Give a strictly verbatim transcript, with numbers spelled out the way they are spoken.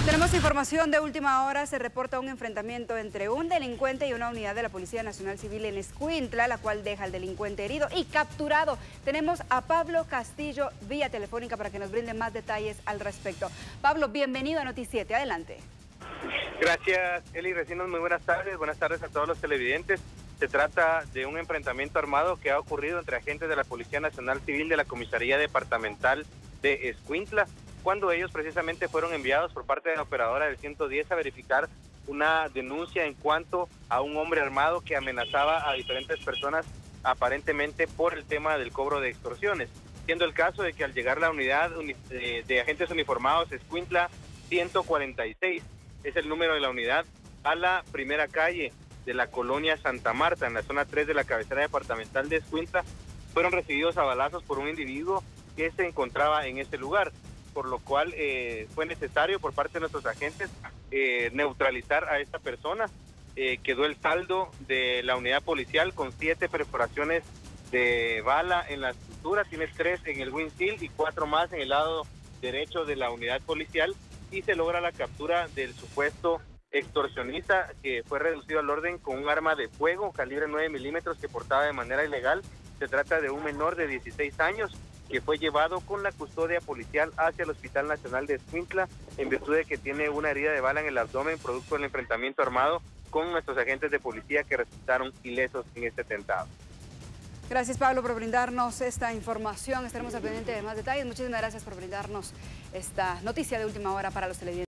Tenemos información de última hora. Se reporta un enfrentamiento entre un delincuente y una unidad de la Policía Nacional Civil en Escuintla, la cual deja al delincuente herido y capturado. Tenemos a Pablo Castillo vía telefónica para que nos brinde más detalles al respecto. Pablo, bienvenido a Noticiete. Adelante. Gracias, Eli. Recinos, muy buenas tardes. Buenas tardes a todos los televidentes. Se trata de un enfrentamiento armado que ha ocurrido entre agentes de la Policía Nacional Civil de la Comisaría Departamental de Escuintla, cuando ellos precisamente fueron enviados por parte de la operadora del ciento diez a verificar una denuncia en cuanto a un hombre armado que amenazaba a diferentes personas aparentemente por el tema del cobro de extorsiones, siendo el caso de que al llegar la unidad de, de agentes uniformados Escuintla ciento cuarenta y seis, es el número de la unidad, a la primera calle de la colonia Santa Marta, en la zona tres de la cabecera departamental de Escuintla, fueron recibidos a balazos por un individuo que se encontraba en ese lugar, por lo cual eh, fue necesario por parte de nuestros agentes eh, neutralizar a esta persona. Eh, quedó el saldo de la unidad policial con siete perforaciones de bala en la estructura, tiene tres en el windshield y cuatro más en el lado derecho de la unidad policial, y se logra la captura del supuesto extorsionista, que fue reducido al orden con un arma de fuego calibre nueve milímetros que portaba de manera ilegal. Se trata de un menor de dieciséis años que fue llevado con la custodia policial hacia el Hospital Nacional de Escuintla en virtud de que tiene una herida de bala en el abdomen producto del enfrentamiento armado con nuestros agentes de policía que resultaron ilesos en este atentado. Gracias, Pablo, por brindarnos esta información. Estaremos al pendiente de más detalles. Muchísimas gracias por brindarnos esta noticia de última hora para los televidentes.